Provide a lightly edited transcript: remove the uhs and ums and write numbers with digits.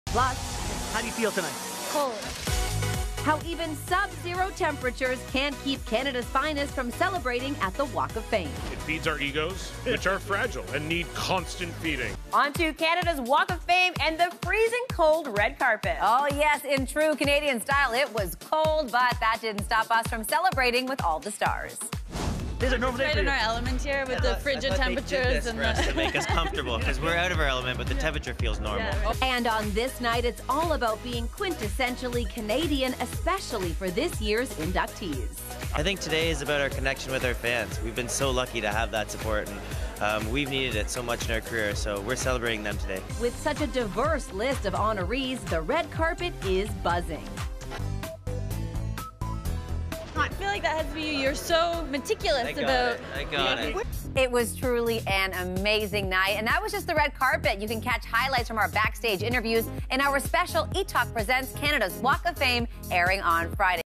Plus, How do you feel tonight? cold. How even sub-zero temperatures can't keep Canada's finest from celebrating at the Walk of Fame. It feeds our egos, which are fragile and need constant feeding. On to Canada's Walk of Fame and the freezing cold red carpet. Oh, yes, in true Canadian style, it was cold, but that didn't stop us from celebrating with all the stars. This is a normal day Right for in you. our element here with the frigid temperatures and for us to make us comfortable because we're out of our element, but the temperature feels normal. And on this night, it's all about being quintessentially Canadian, especially for this year's inductees. I think today is about our connection with our fans. We've been so lucky to have that support, and we've needed it so much in our career, so we're celebrating them today. With such a diverse list of honorees, the red carpet is buzzing. I feel like that has to be you. You're so meticulous about. I got it. It was truly an amazing night, and that was just the red carpet. You can catch highlights from our backstage interviews in our special eTalk Presents Canada's Walk of Fame, airing on Friday.